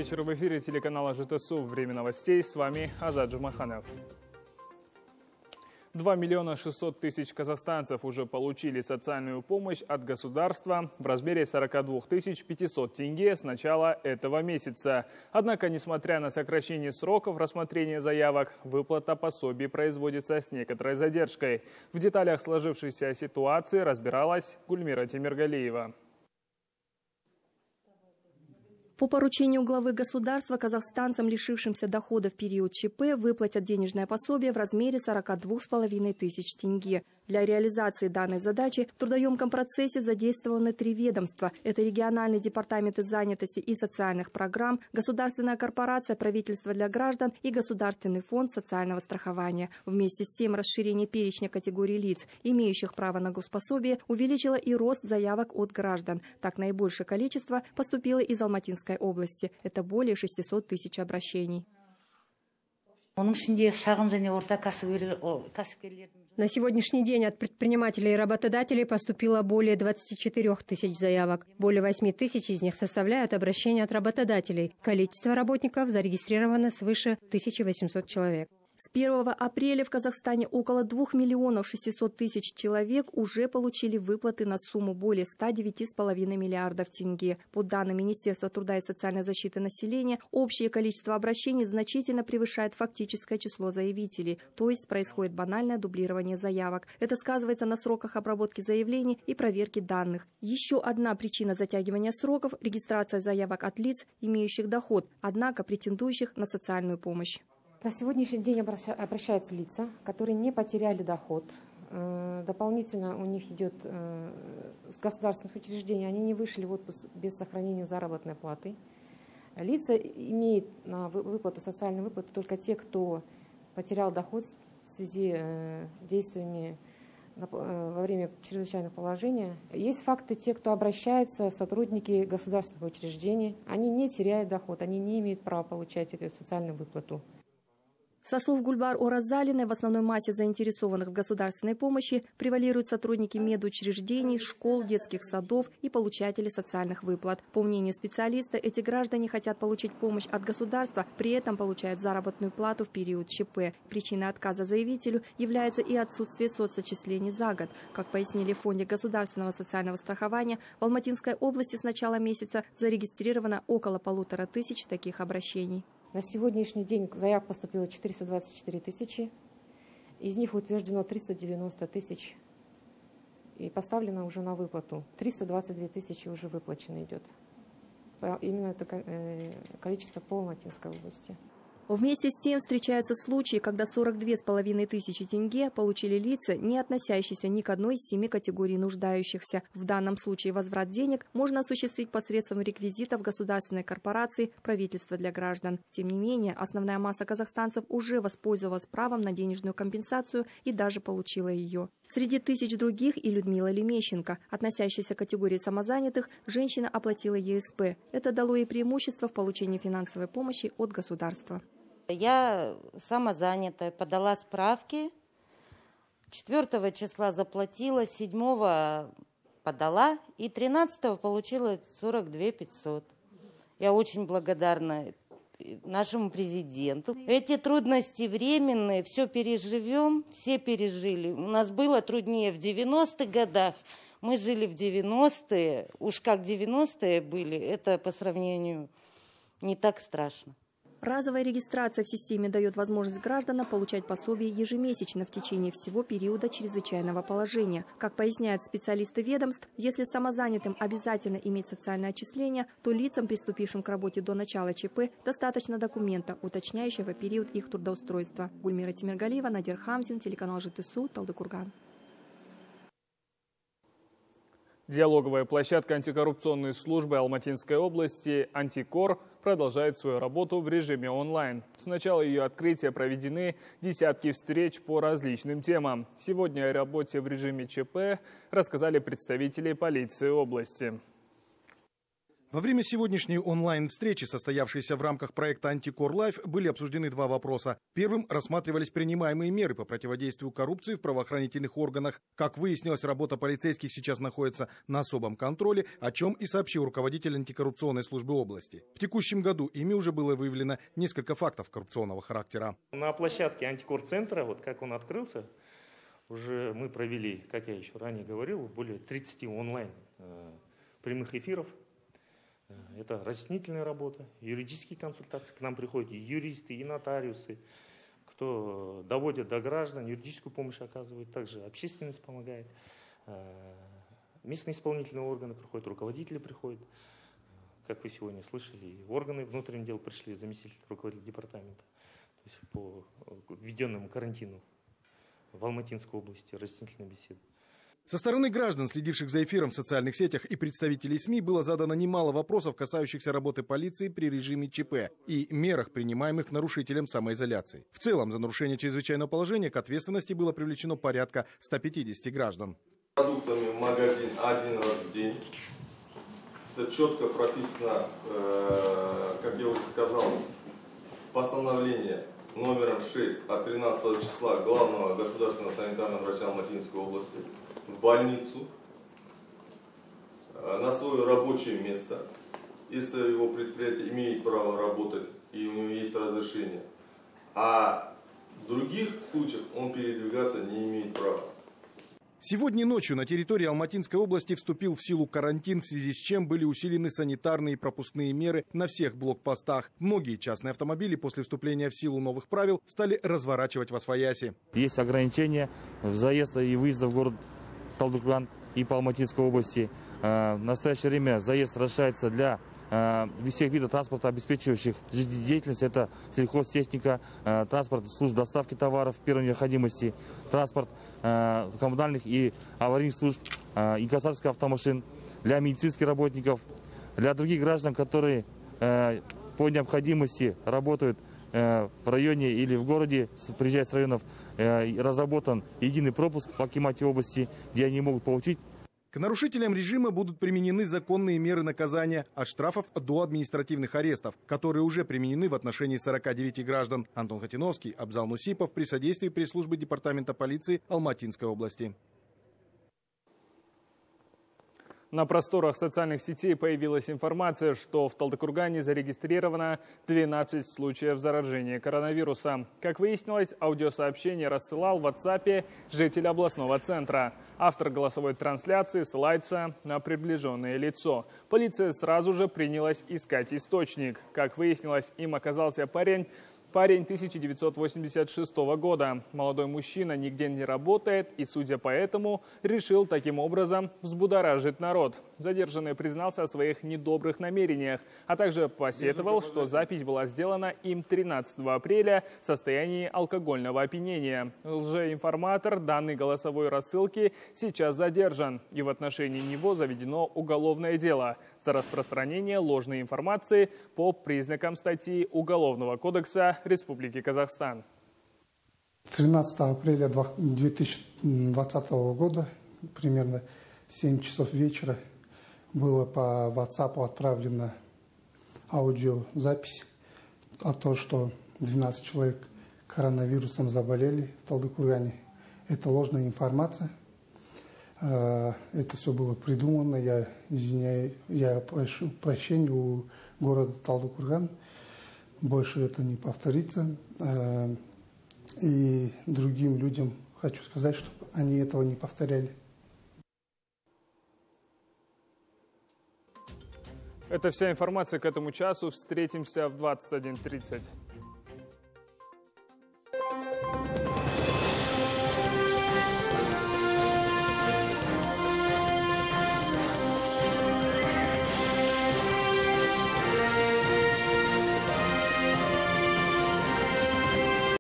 вечер, в эфире телеканала ЖТСУ. Время новостей. С вами Азат Джумаханов. 2 600 000 казахстанцев уже получили социальную помощь от государства в размере 42 500 тенге с начала этого месяца. Однако, несмотря на сокращение сроков рассмотрения заявок, выплата пособий производится с некоторой задержкой. В деталях сложившейся ситуации разбиралась Гульмира Темиргалиева. По поручению главы государства казахстанцам, лишившимся дохода в период ЧП, выплатят денежное пособие в размере 42 500 тенге. Для реализации данной задачи в трудоемком процессе задействованы 3 ведомства. Это региональные департаменты занятости и социальных программ, государственная корпорация «Правительство для граждан» и Государственный фонд социального страхования. Вместе с тем, расширение перечня категорий лиц, имеющих право на госпособие, увеличило и рост заявок от граждан. Так, наибольшее количество поступило из Алматинской области. Это более 600 000 обращений. На сегодняшний день от предпринимателей и работодателей поступило более 24 000 заявок. Более 8 000 из них составляют обращения от работодателей. Количество работников зарегистрировано свыше 1800 человек. С 1 апреля в Казахстане около 2 600 000 человек уже получили выплаты на сумму более 109,5 миллиардов тенге. По данным Министерства труда и социальной защиты населения, общее количество обращений значительно превышает фактическое число заявителей, то есть происходит банальное дублирование заявок. Это сказывается на сроках обработки заявлений и проверки данных. Еще одна причина затягивания сроков – регистрация заявок от лиц, имеющих доход, однако претендующих на социальную помощь. На сегодняшний день обращаются лица, которые не потеряли доход. Дополнительно у них идет с государственных учреждений, они не вышли в отпуск без сохранения заработной платы. Лица имеют на выплату, социальную выплату только те, кто потерял доход в связи с действиями во время чрезвычайного положения. Есть факты, те, кто обращаются, сотрудники государственных учреждений, они не теряют доход, они не имеют права получать эту социальную выплату. Со слов Гульбар Оразалиной, в основной массе заинтересованных в государственной помощи превалируют сотрудники медучреждений, школ, детских садов и получатели социальных выплат. По мнению специалиста, эти граждане хотят получить помощь от государства, при этом получают заработную плату в период ЧП. Причиной отказа заявителю является и отсутствие соцотчислений за год. Как пояснили в Фонде государственного социального страхования, в Алматинской области с начала месяца зарегистрировано около 1500 таких обращений. На сегодняшний день заявок поступило 424 000, из них утверждено 390 000 и поставлено уже на выплату. 322 000 уже выплачено идет. Именно это количество по Алматинской области. Вместе с тем встречаются случаи, когда 42 500 тенге получили лица, не относящиеся ни к одной из 7 категорий нуждающихся. В данном случае возврат денег можно осуществить посредством реквизитов государственной корпорации «Правительство для граждан». Тем не менее, основная масса казахстанцев уже воспользовалась правом на денежную компенсацию и даже получила ее. Среди тысяч других и Людмила Лемещенко, относящаяся к категории самозанятых, женщина оплатила ЕСП. Это дало ей преимущество в получении финансовой помощи от государства. Я самозанятая, подала справки, 4 числа заплатила, 7 подала и 13 получила 42 500. Я очень благодарна нашему президенту. Эти трудности временные, все переживем, все пережили. У нас было труднее в 90-х годах, мы жили в 90-е, уж как 90-е были, это по сравнению не так страшно. Разовая регистрация в системе дает возможность гражданам получать пособие ежемесячно в течение всего периода чрезвычайного положения. Как поясняют специалисты ведомств, если самозанятым обязательно иметь социальное отчисление, то лицам, приступившим к работе до начала ЧП, достаточно документа, уточняющего период их трудоустройства. Гульмира Темиргалиева, Надир Хамзин, телеканал ЖТСУ, Талдыкурган. Диалоговая площадка антикоррупционной службы Алматинской области «Антикор» продолжает свою работу в режиме онлайн. С начала ее открытия проведены десятки встреч по различным темам. Сегодня о работе в режиме ЧП рассказали представители полиции области. Во время сегодняшней онлайн-встречи, состоявшейся в рамках проекта «Антикор Лайф», были обсуждены два вопроса. Первым рассматривались принимаемые меры по противодействию коррупции в правоохранительных органах. Как выяснилось, работа полицейских сейчас находится на особом контроле, о чем и сообщил руководитель антикоррупционной службы области. В текущем году ими уже было выявлено несколько фактов коррупционного характера. На площадке антикор-центра, вот как он открылся, уже мы провели, как я еще ранее говорил, более 30 онлайн прямых эфиров. Это разъяснительная работа, юридические консультации. К нам приходят и юристы, и нотариусы, кто доводит до граждан, юридическую помощь оказывает, также общественность помогает. Местные исполнительные органы приходят, руководители приходят. Как вы сегодня слышали, и органы внутренних дел пришли, заместитель руководителя департамента. То есть по введенному карантину в Алматинской области, разъяснительная беседа. Со стороны граждан, следивших за эфиром в социальных сетях, и представителей СМИ было задано немало вопросов, касающихся работы полиции при режиме ЧП и мерах, принимаемых нарушителям самоизоляции. В целом, за нарушение чрезвычайного положения к ответственности было привлечено порядка 150 граждан. Продуктами в магазин один раз в день. Это четко прописано, как я уже сказал, постановление номером 6 от 13 числа главного государственного санитарного врача Алматинской области в больницу на свое рабочее место, если его предприятие имеет право работать и у него есть разрешение, а в других случаях он передвигаться не имеет права. Сегодня ночью на территории Алматинской области вступил в силу карантин, в связи с чем были усилены санитарные и пропускные меры на всех блокпостах. Многие частные автомобили после вступления в силу новых правил стали разворачивать восвояси. Есть ограничения заезда и выезда в город Талдыкурган и по Алматинской области. В настоящее время заезд расширяется для всех видов транспорта, обеспечивающих жизнедеятельность. Это сельхозтехника, транспорт служб доставки товаров первой необходимости, транспорт коммунальных и аварийных служб, инкассаторских автомашин, для медицинских работников, для других граждан, которые по необходимости работают в районе или в городе, приезжая с районов, разработан единый пропуск по Акимате области, где они могут получить. К нарушителям режима будут применены законные меры наказания от штрафов до административных арестов, которые уже применены в отношении 49 граждан. Антон Хатиновский, Абзал Нусипов при содействии пресс-службы Департамента полиции Алматинской области. На просторах социальных сетей появилась информация, что в Талдыкургане зарегистрировано 12 случаев заражения коронавирусом. Как выяснилось, аудиосообщение рассылал в WhatsApp житель областного центра. Автор голосовой трансляции ссылается на приближенное лицо. Полиция сразу же принялась искать источник. Как выяснилось, им оказался парень 1986 года. Молодой мужчина нигде не работает и, судя по этому, решил таким образом взбудоражить народ. Задержанный признался о своих недобрых намерениях, а также посетовал, что запись была сделана им 13 апреля в состоянии алкогольного опьянения. Лжеинформатор данной голосовой рассылки сейчас задержан, и в отношении него заведено уголовное дело за распространение ложной информации по признакам статьи Уголовного кодекса Республики Казахстан. 13 апреля 2020 года, примерно 7 часов вечера, было по WhatsApp отправлена аудиозапись о том, что 12 человек коронавирусом заболели в Талдыкургане. Это ложная информация. Это все было придумано. Я извиняюсь, я прошу прощения у города Талдыкурган. Больше это не повторится. И другим людям хочу сказать, чтобы они этого не повторяли. Это вся информация к этому часу. Встретимся в 21:30.